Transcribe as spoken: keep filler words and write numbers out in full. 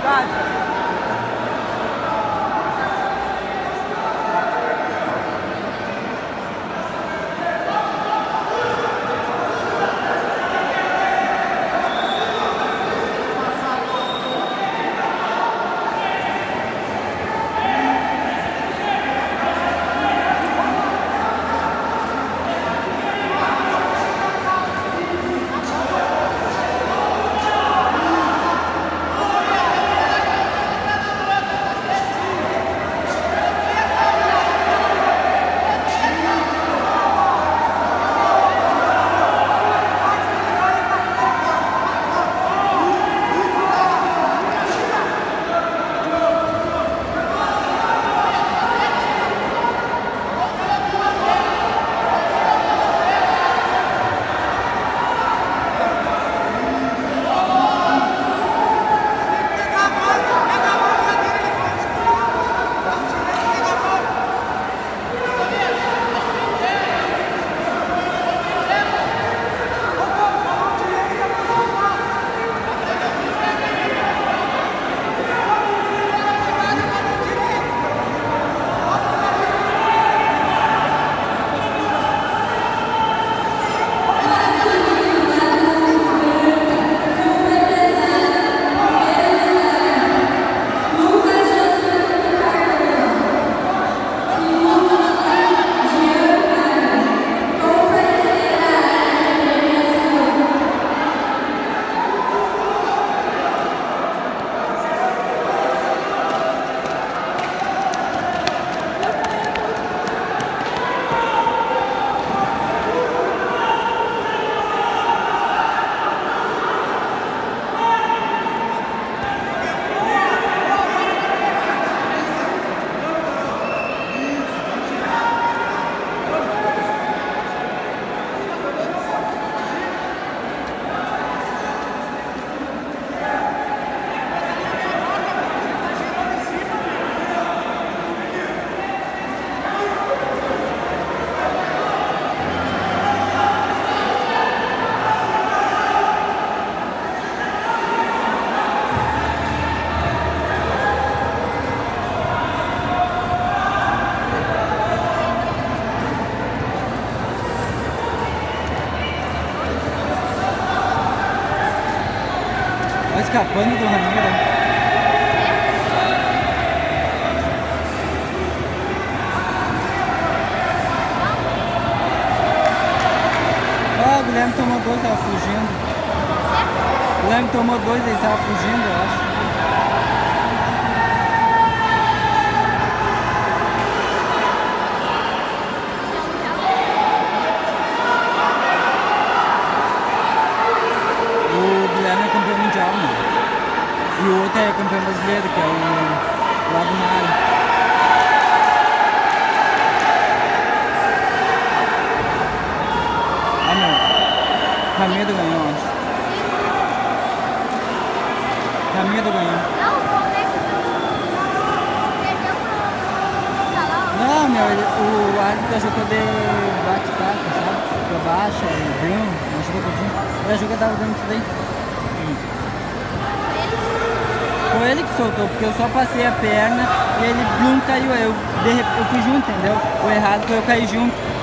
Escapando do Ramiro. Ah, o Guilherme tomou dois, tava fugindo. O Guilherme tomou dois, ele tava fugindo, eu acho. E o outro é campeão brasileiro, que é o lá do Mário. Ah não, Ramiro ganhou, acho. Ramiro ganhou. Não, meu, ele, o árbitro jogou de bate-taca, sabe? Pra baixo, e viu, não jogou tudinho. Ele a jogada tava dando isso daí. Hum. Foi ele que soltou, porque eu só passei a perna e ele blum, caiu. Eu, eu fui junto, entendeu? O errado foi eu cair junto.